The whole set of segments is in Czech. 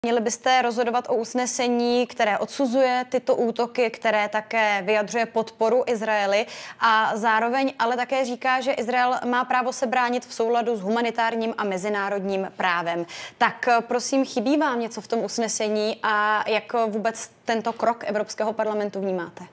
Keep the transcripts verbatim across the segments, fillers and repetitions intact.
Měli byste rozhodovat o usnesení, které odsuzuje tyto útoky, které také vyjadřuje podporu Izraeli a zároveň ale také říká, že Izrael má právo se bránit v souladu s humanitárním a mezinárodním právem. Tak prosím, chybí vám něco v tom usnesení a jak vůbec tento krok Evropského parlamentu vnímáte?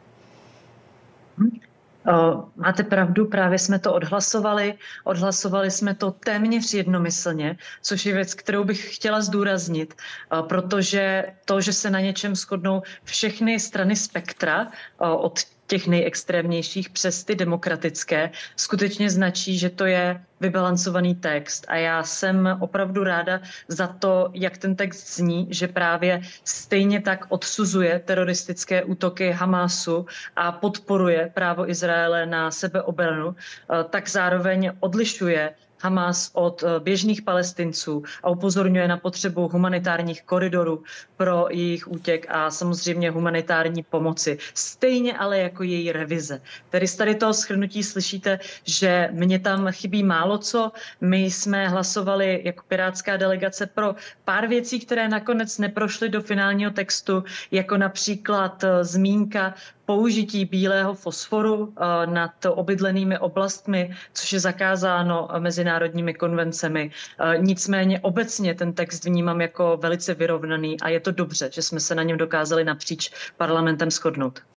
Máte pravdu, právě jsme to odhlasovali. Odhlasovali jsme to téměř jednomyslně, což je věc, kterou bych chtěla zdůraznit, protože to, že se na něčem shodnou všechny strany spektra od těch nejextrémnějších přes ty demokratické, skutečně značí, že to je vybalancovaný text. A já jsem opravdu ráda za to, jak ten text zní, že právě stejně tak odsuzuje teroristické útoky Hamásu a podporuje právo Izraele na sebeobranu, tak zároveň odlišuje Hamás od běžných Palestinců a upozorňuje na potřebu humanitárních koridorů pro jejich útěk a samozřejmě humanitární pomoci. Stejně ale jako její revize. Tedy z tady toho shrnutí slyšíte, že mně tam chybí málo co. My jsme hlasovali jako pirátská delegace pro pár věcí, které nakonec neprošly do finálního textu, jako například zmínka použití bílého fosforu nad obydlenými oblastmi, což je zakázáno mezinárodními konvencemi. Nicméně obecně ten text vnímám jako velice vyrovnaný a je to dobře, že jsme se na něm dokázali napříč parlamentem shodnout.